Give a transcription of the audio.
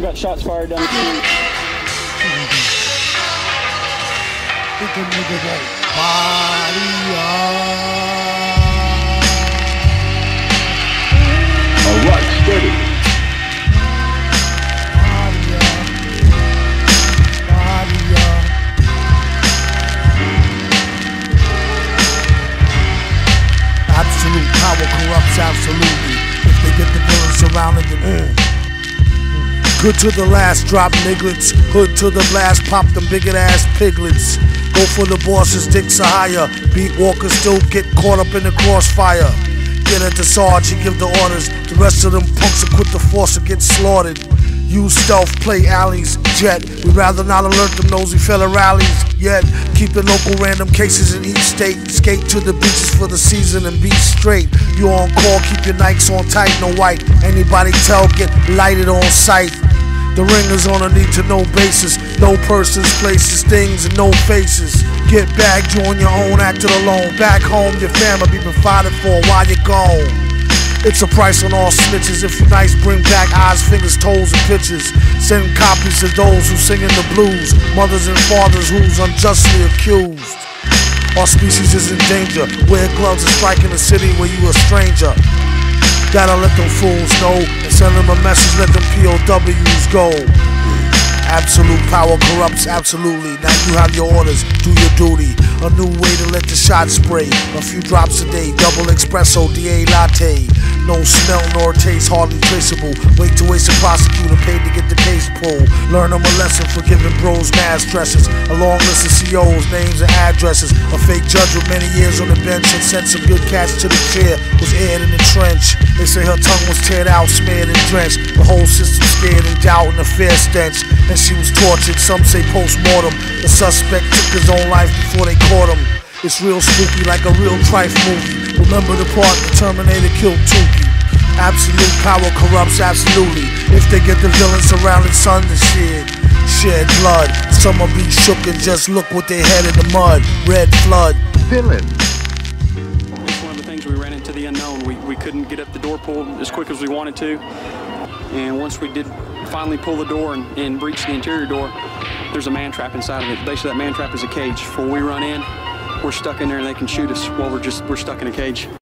We got shots fired down the street. All right, steady. Absolute power corrupts absolutely. If they get the villain surrounded them. Good to the last, drop nigglets. Hood to the blast, pop them bigot ass piglets. Go for the bosses, dicks are higher. Beat walkers still get caught up in the crossfire. Get at the Sarge, he give the orders. The rest of them punks will quit the force or get slaughtered. Use stealth, play alleys, jet. We'd rather not alert them nosy fella rallies yet. Keeping local random cases in each state. Skate to the beaches for the season and be straight. You on call, keep your Nikes on tight, no white. Anybody tell, get lighted on sight. The ringers on a need to know basis. No persons, places, things, and no faces. Get back, you on your own, acted alone. Back home, your family be provided for while you're gone. It's a price on all snitches. If you nice, bring back eyes, fingers, toes, and pictures. Send copies to those who singing the blues. Mothers and fathers who's unjustly accused. Our species is in danger. Wear gloves and strike in a city where you a stranger. Gotta let them fools know and send them a message, let them POWs go. Absolute power corrupts absolutely. Now you have your orders, do your duty. A new way to let the shot spray. A few drops a day, double espresso, DA latte. No smell nor taste, hardly traceable. Wait to waste a prosecutor paid to get the case pulled. Learn them a lesson for giving bros mass stresses. A long list of COs, names and addresses. A fake judge with many years on the bench and sent some good cats to the chair. Was aired in the trench. They say her tongue was teared out, smeared and drenched. The whole system scared and doubt and a fair stench. And she was tortured, some say post-mortem. The suspect took his own life before they caught him. It's real spooky like a real trife movie. Remember the part the Terminator killed Tukey. Absolute power corrupts absolutely. If they get the villain surrounded, son, the shit. Shed blood. Some will be shook and just look with their head in the mud. Red flood. Villain. It's one of the things we ran into the unknown. We couldn't get up the door pull as quick as we wanted to. And once we did finally pull the door and breach the interior door, there's a man trap inside of it. Basically, that man trap is a cage. Before we run in, we're stuck in there and they can shoot us while we're stuck in a cage.